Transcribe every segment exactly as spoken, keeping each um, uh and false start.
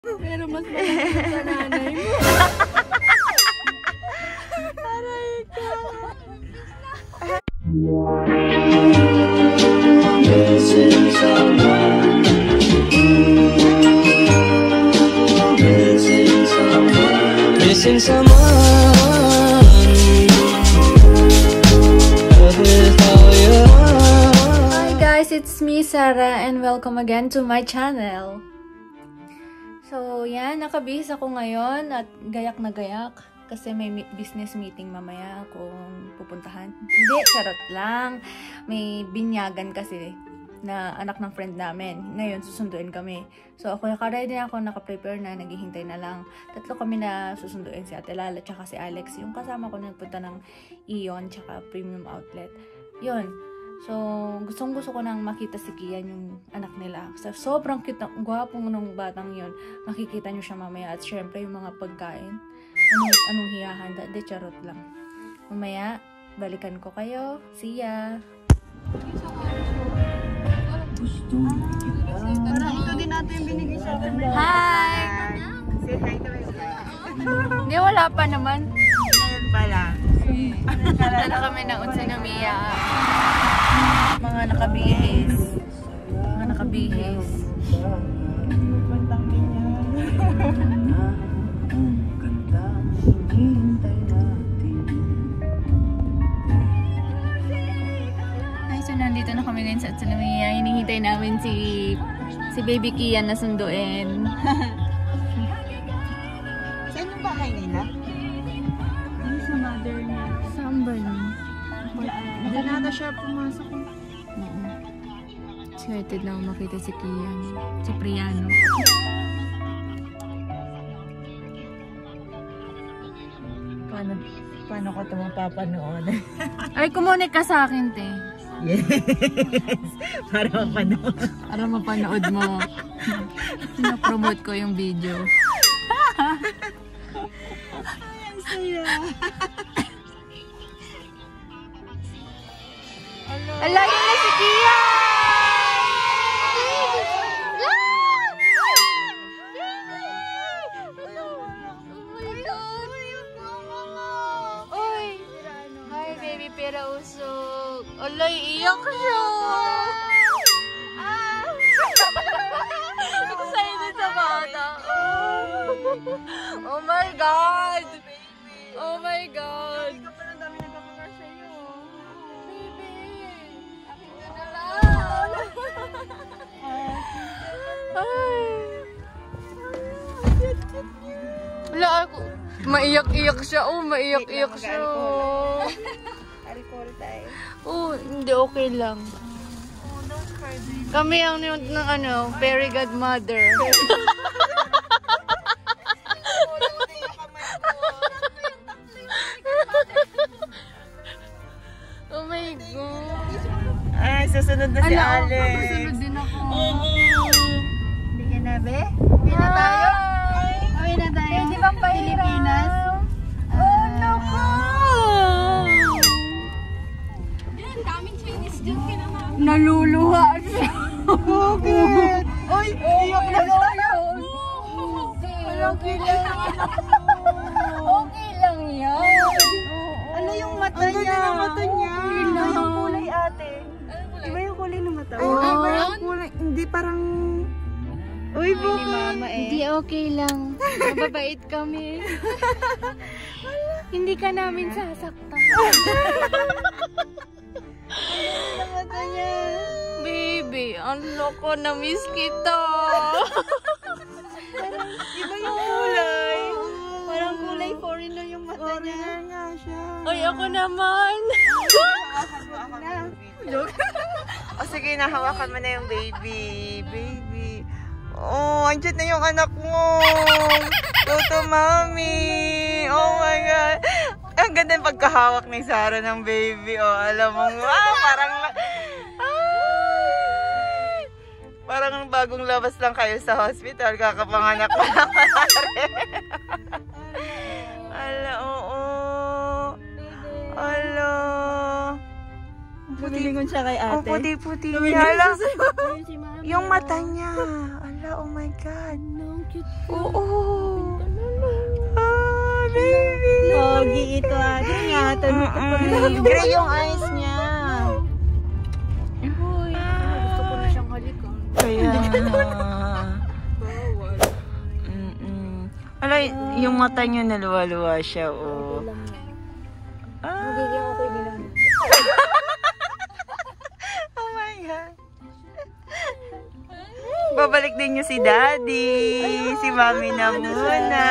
Pero mas malaki sa nanay mo. Aray ka. Missing someone. Missing someone. Missing someone. Hi guys, it's me Sarah and welcome again to my channel. So yan, nakabihis ako ngayon at gayak na gayak kasi may business meeting mamaya akong pupuntahan. Hindi, charot lang. May binyagan kasi na anak ng friend namin. Ngayon, susunduin kami. So ako naka-ready na ako, naka-prepare na, naghihintay na lang. Tatlo kami na susunduin, si Ate Lala tsaka si Alex. Yung kasama ko nagpunta ng Ion tsaka Premium Outlet. Yun. So, gustong gusto ko nang makita si Kian, yung anak nila. So, sobrang cute, gwapong nung batang yun. Makikita nyo siya mamaya. At syempre, yung mga pagkain. Anong, anong hihahanda? De, charot lang. Mamaya, balikan ko kayo. See ya! Parang ito din natin yung binigay sa akin. Hi! Say hi to my vlog. Hindi, wala pa naman. Ngayon pala. Wala na kami ng unsa ng Mia. Mga nakabihis. Mga nakabihis. Pantang niya. Ay, so nandito na kami ngayon sa Utsunomiya. Hinihintay namin si si Baby Kian na sunduin. Saan yung bahay nila? Ay, sa mother niya. Samban. Hindi na ata siya pumasok. Excited na ako makita si Kian. Si Priano. Paano, paano ko ito mapapanood? Ay, kumunik ka sa akin, te. Yes. Para mapanood. Para mapanood mo. Na-promote ko yung video. Ang saya. Ala, yun na si Kian! Usok. Alay, iyak siya. Ah. Excited sa bata. Oh my God. Oh my God. Ikaw pa lang dami nagkakakar sa'yo. Baby. Akin ka na lang. Ay. Wala ako. Maiyak-iyak siya. Oh, maiyak-iyak siya. Alcohol tayo. Oh, hindi, okay lang. Oh, don't cry, baby. Kami ang ng, ng ano, fairy godmother. Oh my God. Ay, susunod na si Ano, Alex. susunod din ako. Hindi ka na, be? Uwi na tayo? Uwi na tayo? Pwede bang pahirap? Pilipinas? Oh, naku! Naluluha siya. Okay. Uy, iyak na siya. Okay lang. Okay lang yan. Ano yung mata niya? Ang ganda ng mata niya. Iba yung kulay, ate. Iba yung kulay ng mata. Oh, Iba yung kulay. Hindi parang... Uy, bukan. Hindi, okay lang. Mababait kami. Hindi ka namin sasaktan. Ang mata niya. Baby, ang loko, na-miss kita. Parang iba yung kulay. Parang kulay foreigner yung mata niya. Foreigner nga siya. Ay, ako naman. Joke. O sige, nahawakan mo na yung baby. Baby. Oh, andyan na yung anak mo. Toto, mami. Oh my God. Ang ganda yung pagkahawak ni Sarah ng baby. Oh, alam mo, ah, parang... Ay, parang bagong labas lang kayo sa hospital. Kakapanganak pa lang. Ala, oo. Ala. Puti. Siya kay ate. Oh, puti-puti niya. Ala. Yung mata niya. Ala. Oh my God. No, cute. Oo. Ah, baby. Pogi ito ate nga. Tanong ko Mm-mm. Gray yung eyes niya. Uy, gusto ko na siyang halikan. Kaya. Bawal. Mm-mm. Wala, yung mata niya naluwa-luwa siya. Oh. Lang niya. Ah. Magiging ako yung nilang. Oh my God. Babalik din niyo si Daddy. Si Mami na muna.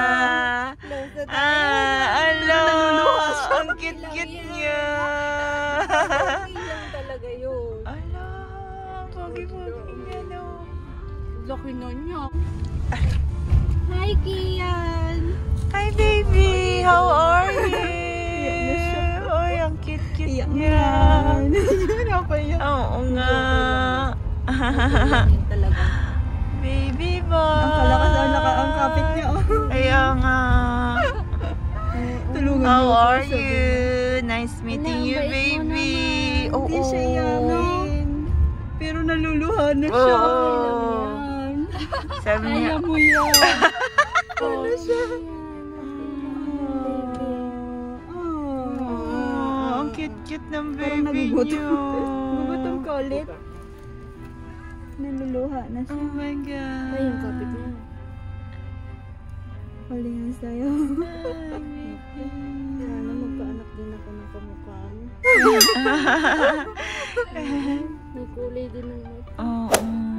Ah, ala. Ang cute-cute niya. Lang talaga yun. Ala. Pogi-pogi niya, no. Laki na niya. Hi, Kian. Hi, baby. How are you? Oy, ang cute-cute niya. Oo nga. Talaga. Baby boy. Ang kalakas ang, naka, ang kapit niya. Oh. Kaya nga. Tulungan How mo. are you? Nice meeting you, Ang bait mo baby. naman. Oo. Hindi siya yamin. Pero naluluha na siya. Oo. Sabi niya, Kaya mo yan. Ano siya? oh, ang cute-cute ng Parang baby nagugutom. niyo. Nagugutom ka ulit. Naluluha na siya. Oh my God. Ay, yung kapit niya. Huli na sa'yo. Sana magkaanak din ako ng kamukha mo. May kulay din ng mata. Oo.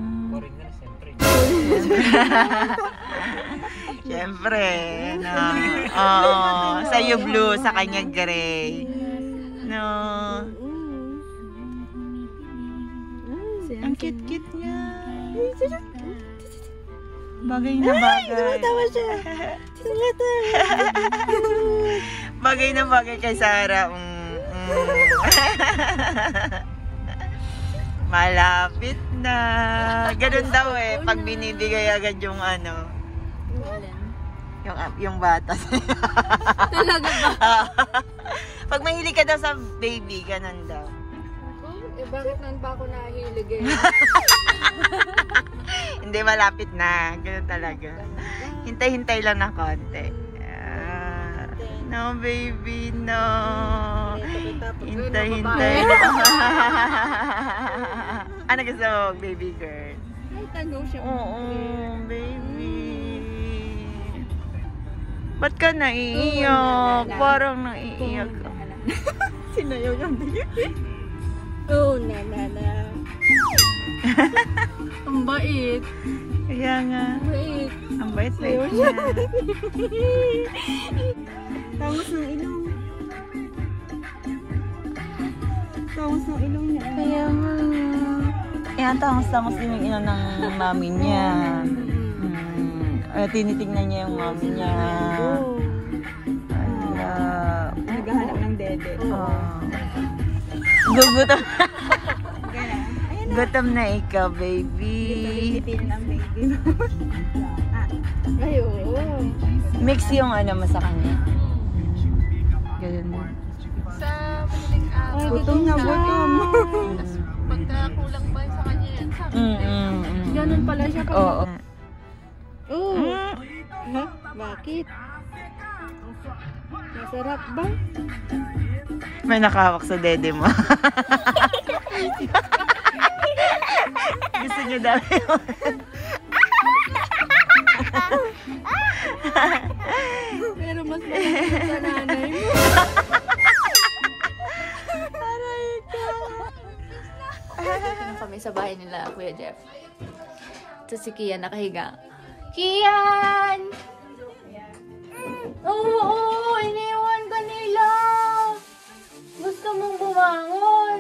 Siyempre, no. Oo. Sa'yo blue, sa kanya gray. No. Ang cute-cute niya. Bagay na bagay. Tumatawa siya. Bagay na bagay kay Sarah. Mm, mm. Malapit na. Ganun daw eh. Pag binibigay agad yung ano. Yung, yung bata. Talaga ba? Pag mahilig ka daw sa baby, ganun daw. Eh, bakit nang pa ako nahilig eh? Hindi, malapit na. Ganun talaga. Hintay-hintay lang ng konti. Ah, no, baby, no. Hintay-hintay lang. Ano gusto mo, baby girl? Ay, tanong siya. Oo, baby. Ba't ka naiiyak? Parang naiiyak ka. Sinayaw yung baby. Oh, na na na. Ang bait. Kaya nga. Bait. Ang bait-bait niya. Tangos ng ilong. Tangos ng ilong niya. Kaya nga. Kaya tangos-tangos din yung ina ng mami niya. Hmm. Ay, tinitingnan niya yung mami niya. Oh. Ala. Naghahanap ng dede. Oh. Gugutom. Gana. Ayan na. Gutom na ikaw, baby. Pipitin ang baby. Ah. Ay, oo. Mix yung ano mo sa kanya. Ganun mo. Sa madaling araw. Ay, gutom na gutom. Pagka kulang pa sa kanya yan. Sabi Mm, mm, mm. ganun pala siya kapag... Oo. Oh. Mm. Ha? Bakit? Masarap ba? May nakahawak sa dede mo. Gusto niyo daw yun. Pero mas malaki sa nanay mo. Aray ka. Nung kami sa bahay nila, Kuya Jeff. Ito si Kian nakahiga. Kian! Oo, oo, iniwan ka nila. Gusto mong bumangon.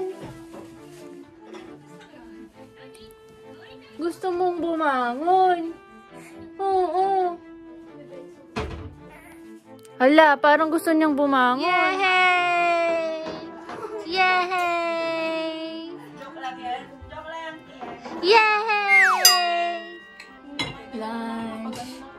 Gusto mong bumangon. Oo. Hala, parang gusto niyang bumangon. Yay! Yay! Yay! Lunch.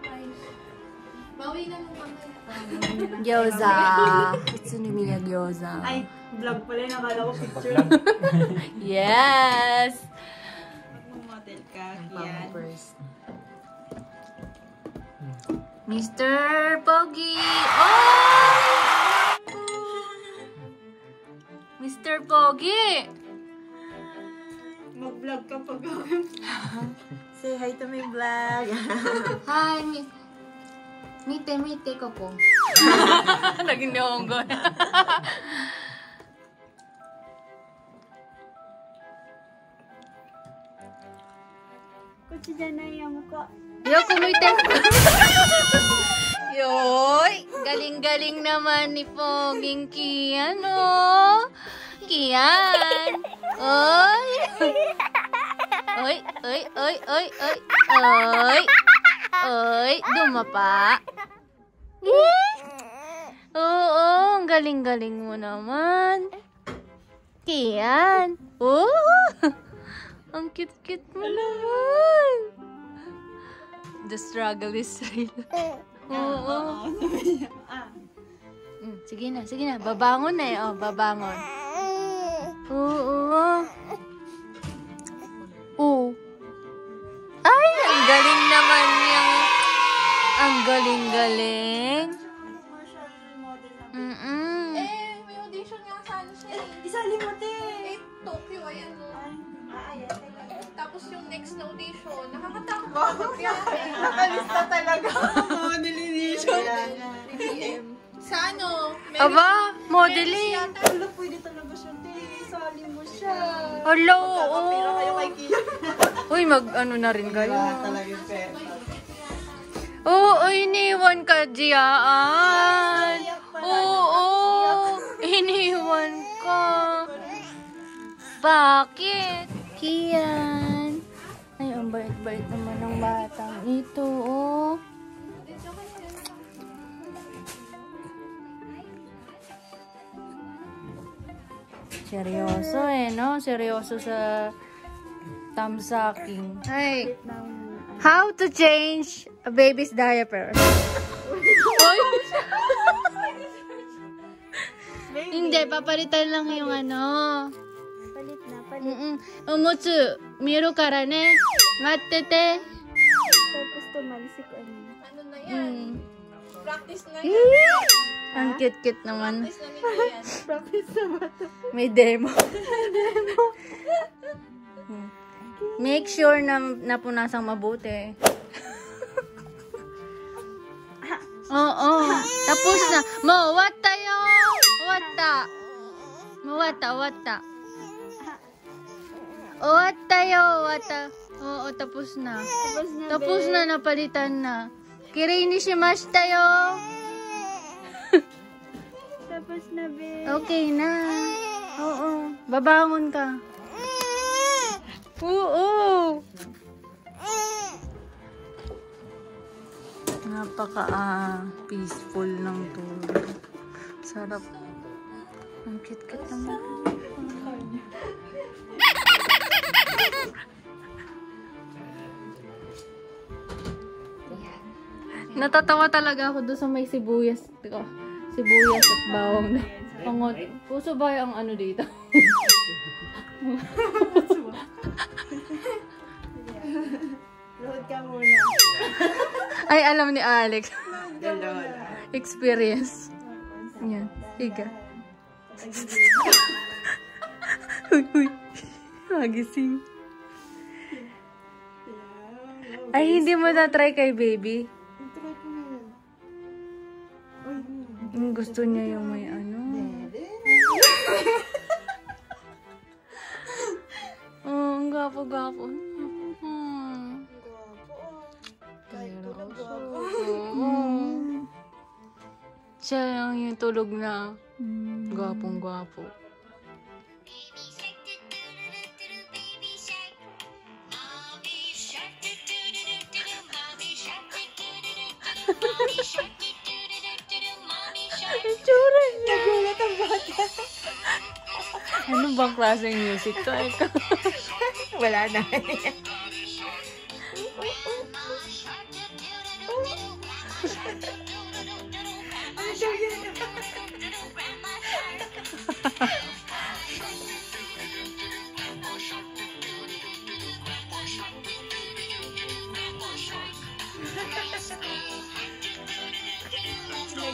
Gyoza. Utsunumi na gyoza. Ay, vlog pala yung nakala ko picture. Yes! Model ka, Ang yan. pampers. Mister Pogi! Oh! Mister Pogi! Mag-vlog ka pag say hi to my vlog. Hi, mi mite, mite ko po. Naging neonggo. Kutsi dyan na yung mukha. Yo, kumite. Yoy, galing-galing naman ni Poging Kian, oh. Kian. Oy. Oy, oy, oy, oy, oy. Oy. Oy, dumapa. Oo, ang galing-galing mo naman. Kian. Oh. Ang cute-cute mo naman. The struggle is real. Oo. Mm, sige na, sige na. Babangon na eh. Oh, babangon. Oo. Oo. Ay, ang galing naman yung... Ang galing-galing. Mm-mm. Eh, may audition nga sana siya eh. Isali mo, te. Eh, Tokyo, ayan o. Tapos yung next na audition, nakakatakot ba? Nakalista talaga. Oo, nililisyon. Sa ano? Aba, modeling. Wala, pwede talaga siya, te. Isali mo siya. Hello, Kapira kayo oo. kay Kia. Uy, mag-ano na rin kayo. Talaga yung pera. Oo, iniwan ka, Jiaan. Oo, iniwan ka. Bakit? Kian. Ay, ang bait-bait naman ng batang ito, oh. Seryoso eh, no? Seryoso sa tamsaking. Ay, how to change a baby's diaper? Oy! Hindi, papalitan lang yung ano. Palit na, palit. Mm-mm. Umutsu, miru kara ne. Mattete. Tapos tumalisik ano. Ano na yan? Mm. Practice na yan. Ang cute-cute naman. Practice na nito yan. Practice na ba ito? May demo. Hmm. Make sure na napunasang mabuti. Oo. Tapos na. Mawata yo. Wata. Mawata, wata. Wata yo, wata. Oo, tapos na. Tapos na, Tapos na, napalitan na. Kirei ni shimashita yo. Tapos na, be. Okay na. Oo. Babangon ka. Oo. Napaka ah, peaceful ng tulog. Sarap. Ang cute-cute naman. Natatawa talaga ako doon sa may sibuyas. Teka, sibuyas at bawang na. Pangot. Puso ba ang ano dito? Load ka muna. Ay, alam ni Alex. Load. Experience. Yan. Higa. Uy, uy. Magising. Ay, hindi mo na-try kay baby. Try ko na yan. Ay, Yung gusto niya yung may ano. Oh, ang gapo-gapo. Hmm. kahit tulog ako. Mm. Siya lang yung tulog na gwapong-gwapo. Itsura niya. Nagulat ang bata. Ano bang klaseng music to? Ikaw. Wala na.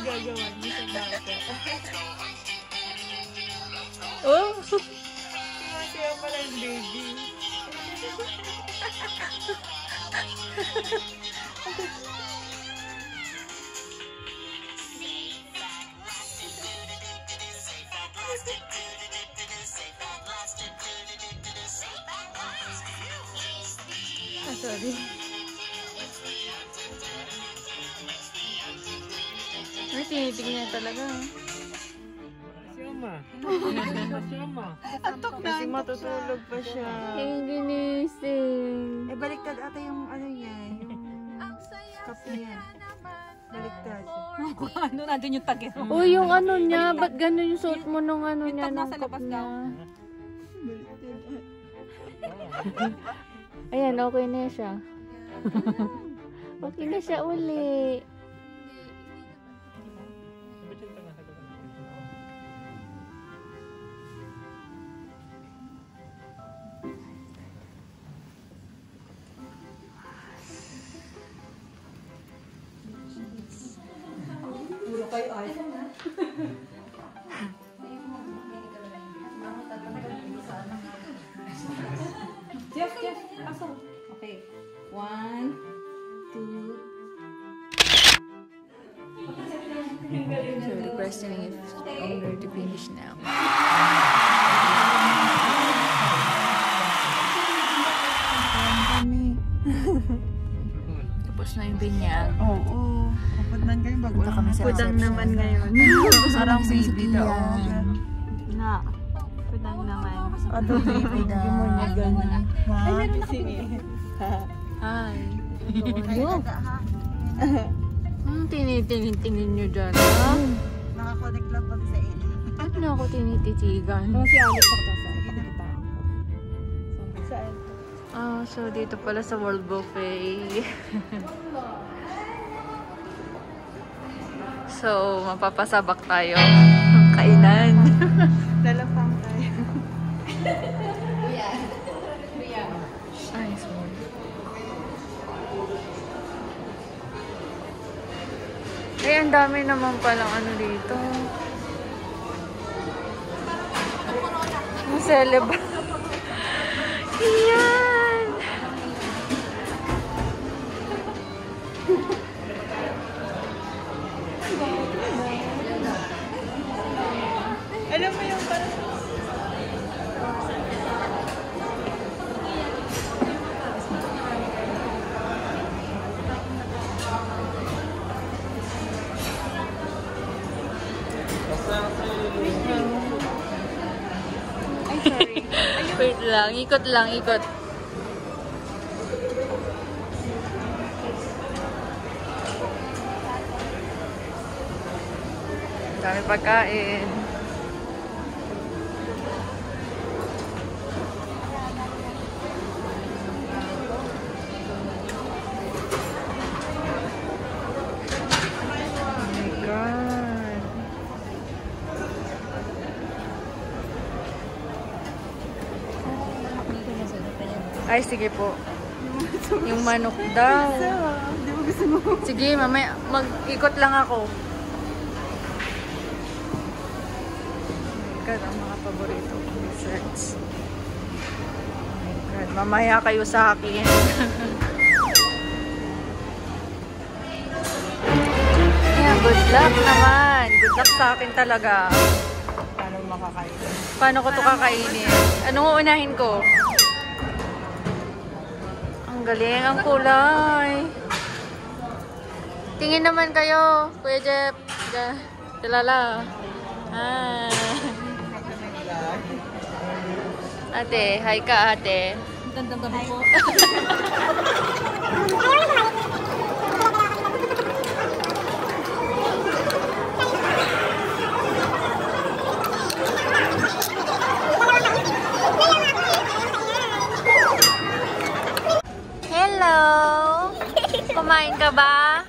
gagawa niyo sa bata? Oh! Sumasayaw pala yung baby. Ah, sorry. Ay, tinitignan talaga. Siyama. Siyama. Kasi matutulog pa siya. Yung ginising. Eh, baliktad ata yung ano niya, yung Ang saya cup niya. Baliktad. Ano natin yung tagin? Oh, yung ano niya, ba't gano'n yung suot mo nung ano niya, top ng nasa cup labas niya? daw. Ayan, okay na siya. Okay na siya uli. Puro kayo iPhone ha? Jeff, Jeff, aso. Okay. One, two. So, requesting if owner to finish now. Kami. Tapos na yung binyag. Oo. Kapudman kayo bago. Punta kami sa Pudang reception. naman ngayon. Sarang baby daw. Na. Pudang naman. Ano baby daw. Hindi mo niya ganun. Ay, meron na kami. Hi. Ayun. Hmm, tinitingin-tingin nyo dyan, ha? Nakakonect lang kami sa Eli. Ano ako tinititigan? Oh, si Alex ako sa pakikita. Saan? Ah, so dito pala sa World Buffet. So, mapapasabak tayo. Kainan. Lalapang tayo. Ay, sorry. Eh, ang dami naman palang ano dito. Maseleba. Yan! Alam mo yung parang ay, sorry. Wait lang, ikot lang, ikot. Dami pagkain. Oh my God. Ay, sige po. Yung manok daw. Di ba gusto mo? Sige, mamaya mag-ikot lang ako. Oh my God, ang mga paborito kong desserts. Oh my God, mamaya kayo sa akin. Yeah, good luck naman. Good luck sa akin talaga. Paano makakain? Paano ko to kakainin? Anong uunahin ko? Ang galing, ang kulay. Tingin naman kayo, Kuya Jeff. Ja- Kilala. Ah. Ate, hi ka ate. Gandang gabi po. Hello! Kumain ka ba?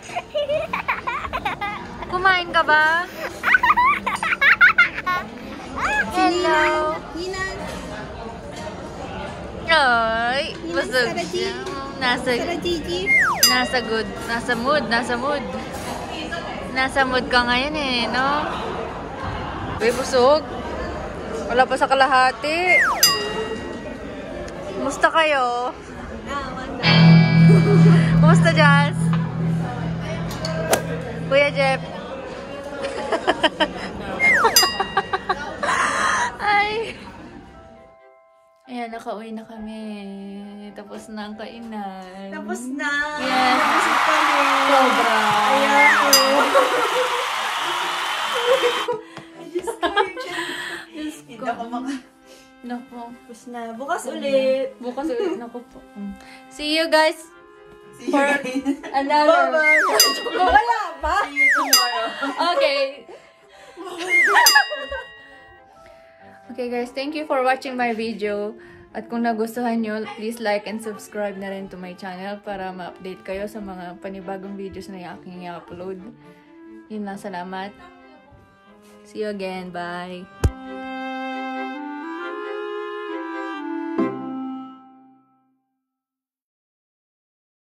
Kumain ka ba? Hello! Ay, busog siya. Nasa, nasa good, nasa mood, nasa mood. Nasa mood ka ngayon eh, no? Uy, busog. Wala pa sa kalahati. Kumusta kayo? Kumusta, Jazz? Kuya Jeff? Ay. Ayan, nakauwi na kami. Tapos na ang kainan. Tapos na. Yes. Tapos kami. Sobra. Ayan. Diyos Hindi ako maka... Naku. Tapos na. Bukas ulit. Bukas ulit. Naku po. See you guys. See you For guys. another. Bye-bye. Wala pa. See you tomorrow. Okay. Okay guys, thank you for watching my video. At kung nagustuhan nyo, please like and subscribe na rin to my channel para ma-update kayo sa mga panibagong videos na yung aking i-upload. Yun lang, salamat. See you again. Bye.